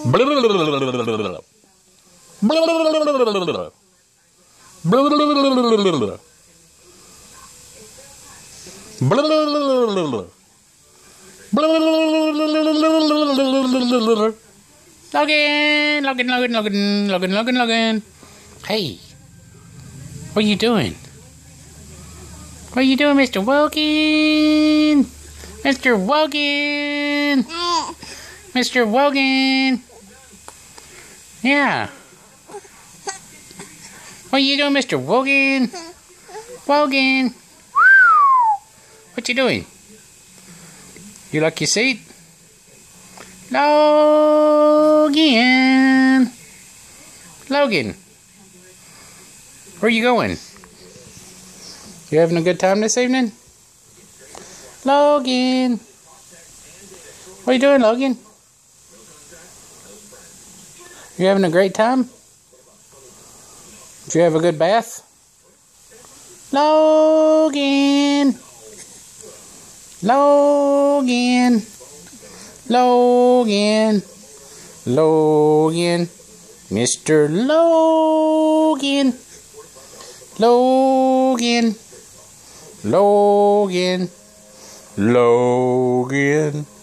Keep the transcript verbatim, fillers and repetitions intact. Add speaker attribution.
Speaker 1: Logan, Logan, Logan, Logan, Logan, Logan, Logan. Hey, what are you doing? What are you doing, Mister Wogan? Mister Wogan! Mister Wogan! Yeah. What are you doing, Mister Wogan? Wogan! What you doing? You like your seat? Logan! Logan! Where are you going? You having a good time this evening? Logan! What are you doing, Logan? You having a great time? Did you have a good bath? Logan! Logan! Logan! Logan! Mister Logan! Logan! Logan! Logan!